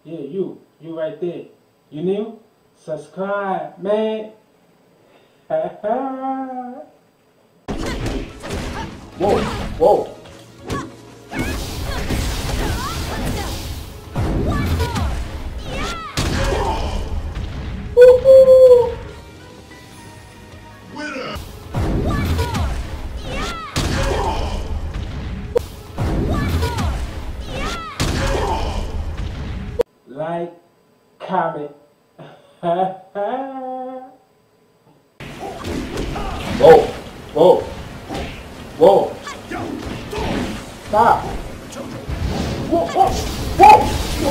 Yeah, you right there. You new? Subscribe, man. Whoa, whoa. Woo-hoo. Winner! Like, comment. Whoa, whoa, whoa. Stop. Whoa, whoa, whoa.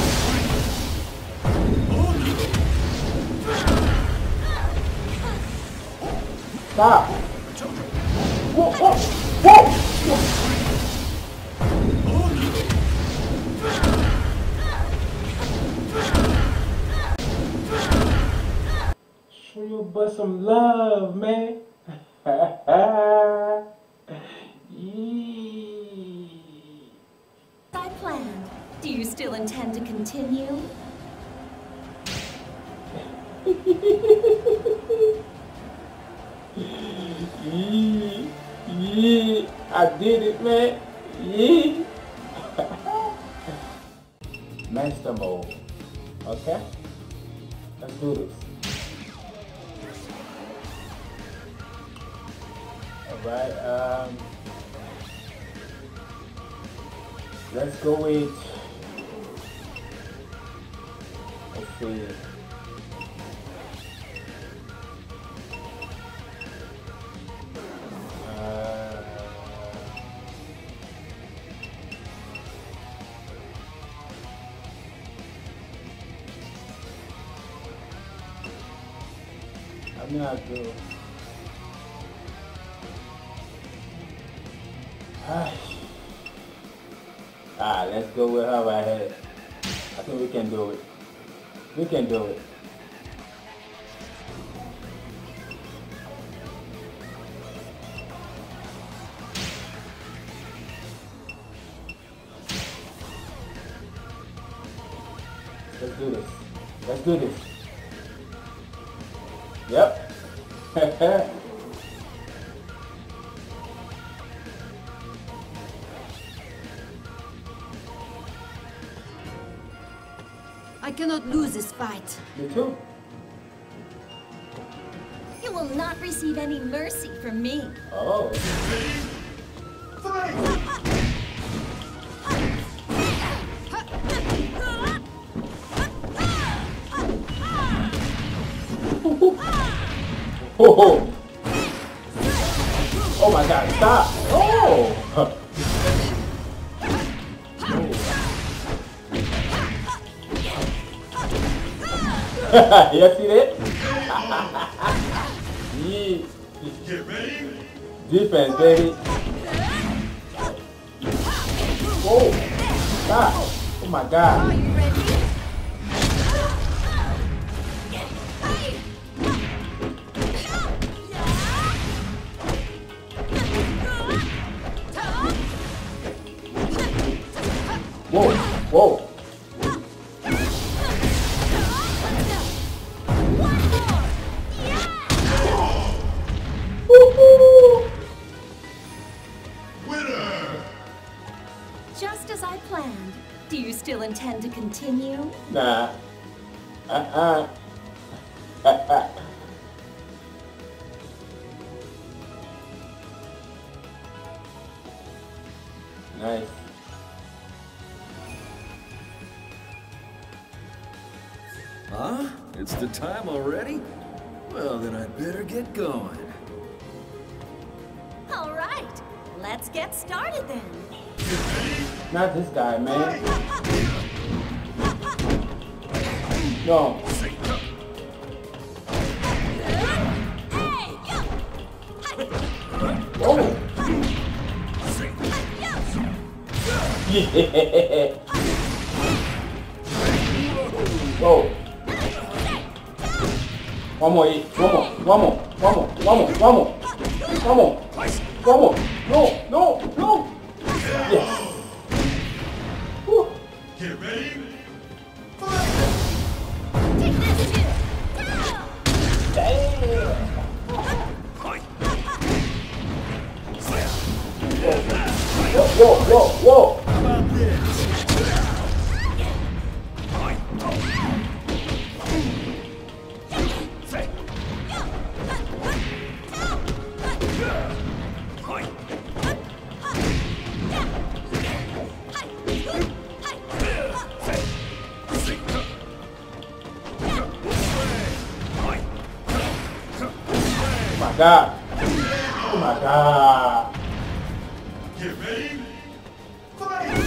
Stop. Whoa, whoa, whoa. Show your butt some love, man. I planned. Do you still intend to continue? Yeah, I did it, man. Yeah. Master mode. Okay? Let's do this. Alright, let's go with, let's see. I'm not good. Let's go with her right here. I think we can do it. We can do it. Let's do this. Let's do this. Yep. I cannot lose this fight. Me too. You will not receive any mercy from me. Oh. Oh. Oh my God! Stop! Oh. You see that? Yeah. Get ready? Defense, baby. Whoa. Stop. Oh my God. Are you ready? Whoa. Whoa. Winner! Just as I planned. Do you still intend to continue? Nah. Nice. Huh? It's the time already? Well, then I'd better get going. All right. Let's get started then. Not this guy, man. No. Oh. Yeah. Whoa. One more, E. One more. One more. One more. One more. One more. One more. One more. No. No. No. Yes. Woo. Get ready? Fight! whoa, whoa, whoa. How about this? Oh my god. Oh my god. Get ready. Fight!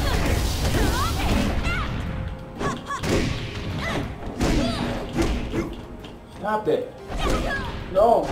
Stop it. No.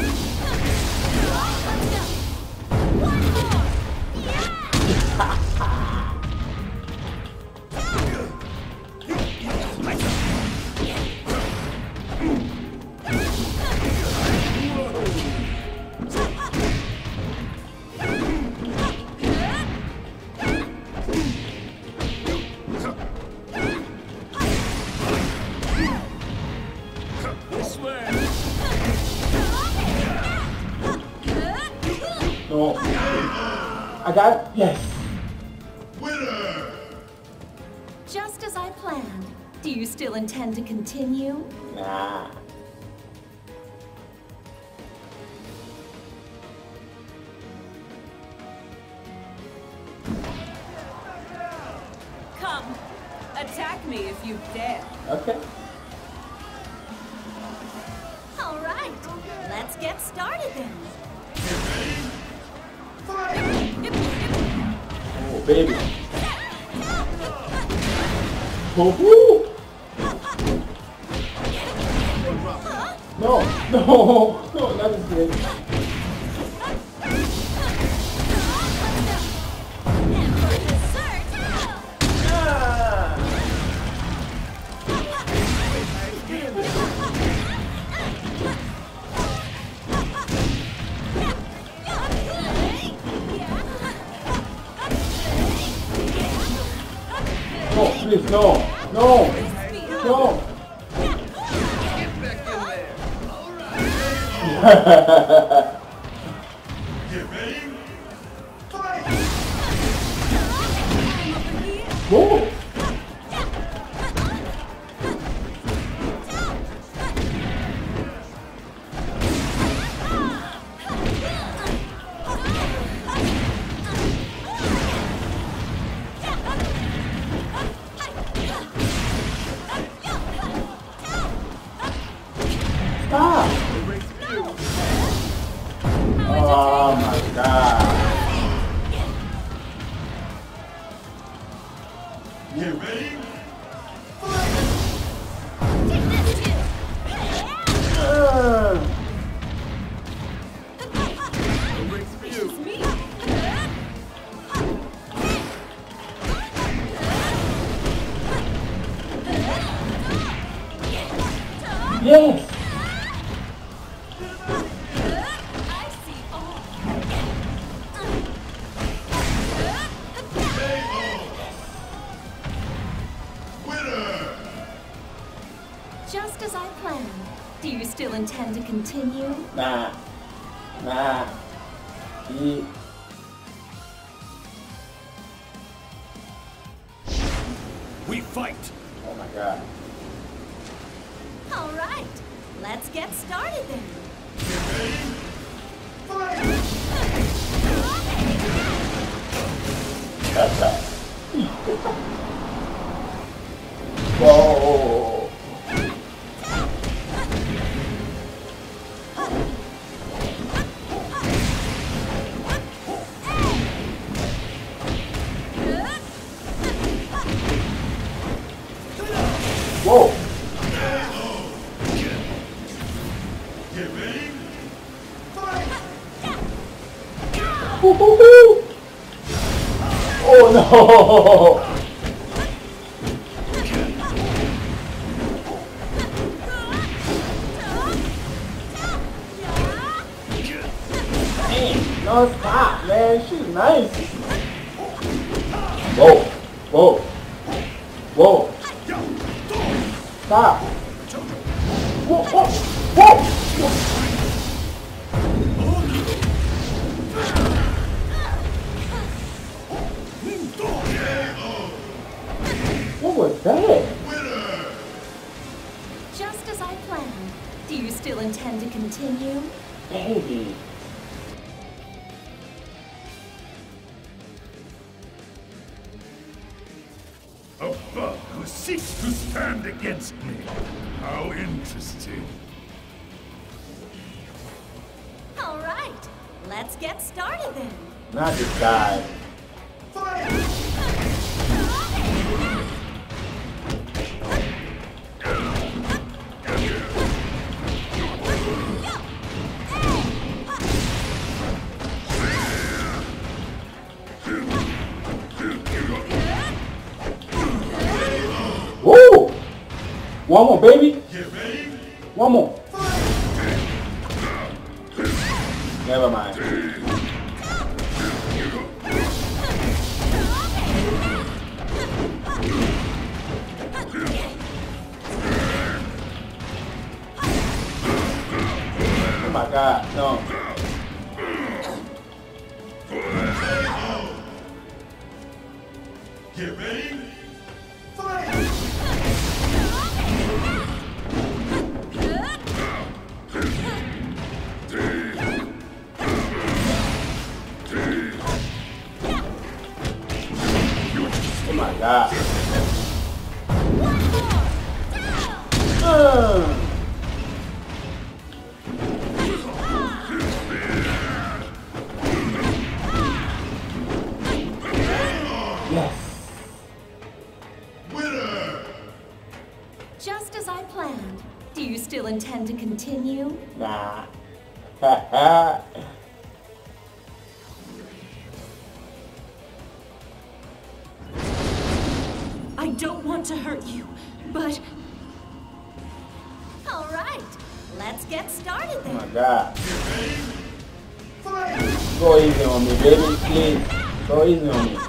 This way. No. I got it. Yes. Winner! Just as I planned. Do you still intend to continue? Nah. Come, attack me if you dare. Okay. All right, let's get started then. Oh, baby. Woohoo! No, no, no, that is good. Ah. No, please, no, no, no. Get ready. Fight! Whoa. Stop. Oh my god. Get ready. Uh, It's me. yes. I see all. Winner! Just as I planned. Do you still intend to continue? Nah. Nah. He, We fight. oh my god. All right, let's get started then. That's that. Whoa. Whoa. Get ready. Woo-hoo-hoo. Oh no. Hey, no stop, man. She's nice. Whoa. Whoa. Whoa. Stop. Whoa, whoa, whoa. you still intend to continue? Baby. A bug who seeks to stand against me. How interesting. All right, let's get started then. Not this guy. Woo! One more, baby. Get ready. One more. Never mind. Oh my God, no. Get ready. Oh my God. Yes. Winner. Just as I planned. Do you still intend to continue? Nah. I don't want to hurt you, but... All right, let's get started Oh then. my God. Go easy on me, baby, please. Go easy on me.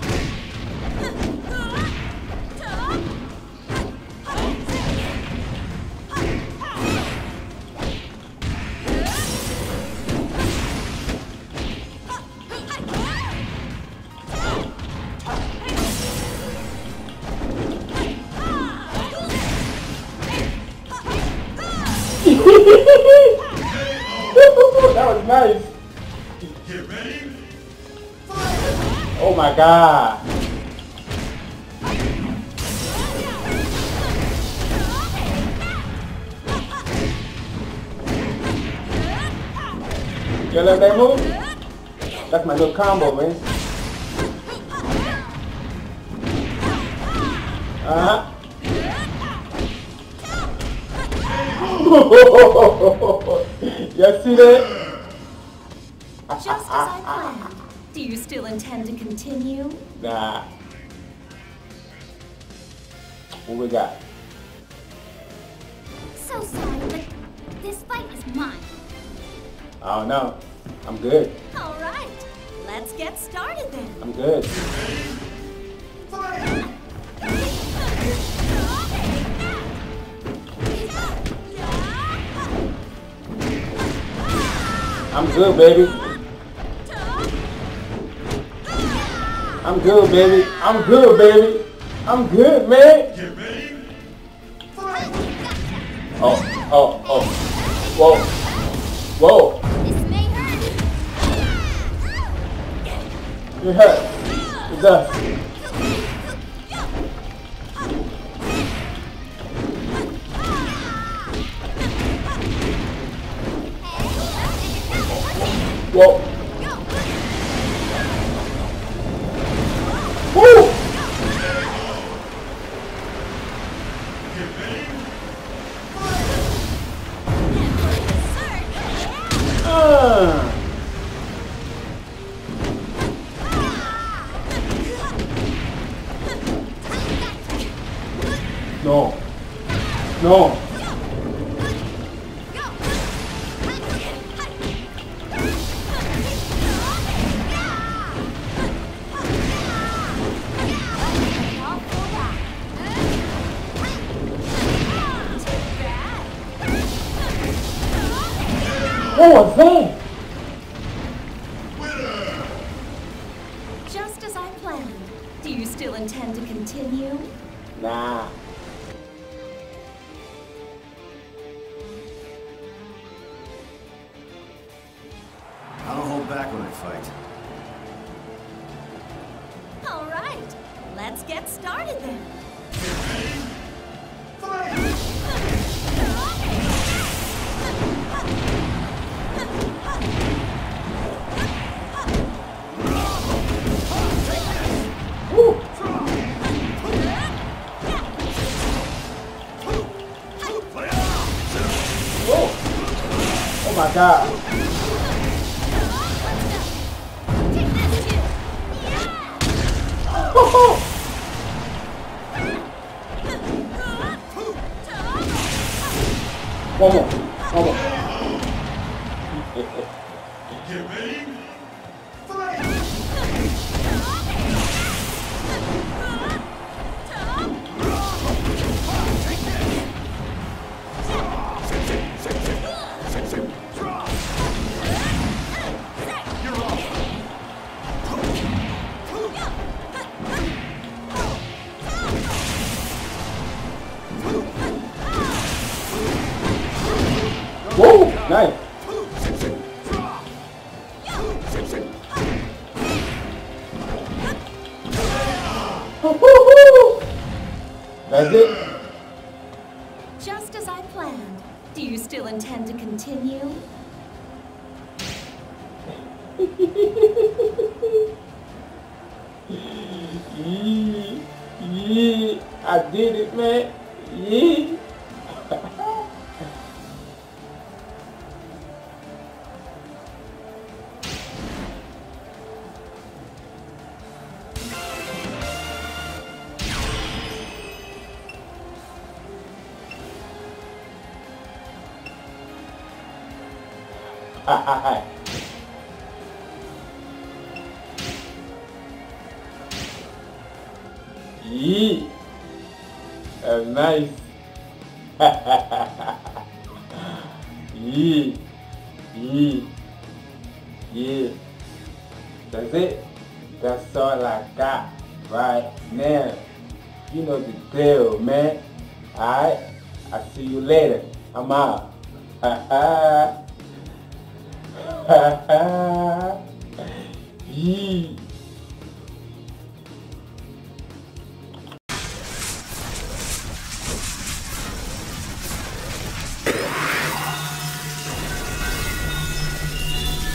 That was nice. Get ready. Oh my God. You love that move? That's my little combo, man. Uh-huh. You see that? Just as I planned. Do you still intend to continue? Nah. What we got? So sorry, but this fight is mine. I don't know. I'm good. All right, let's get started then. I'm good. I'm good, baby. I'm good, baby. I'm good, baby. I'm good, man. Get ready. Oh, oh, oh. Whoa. Whoa. This may hurt. It hurts. It does. Whoa. Woo! Get ready. No. No. What was that? Winner. Just as I planned. Do you still intend to continue? Nah. back when I fight. All right, let's get started then. Oh my God. Take this too. One more. One more. Get ready. Whoa, nice. That's it. Just as I planned. Do you still intend to continue? Yeah, I did it, man. Yeah. Yeah, that's nice. Yeah, yeah, yeah. That's it. That's all I got right now. You know the deal, man. Alright, I'll see you later. I'm out.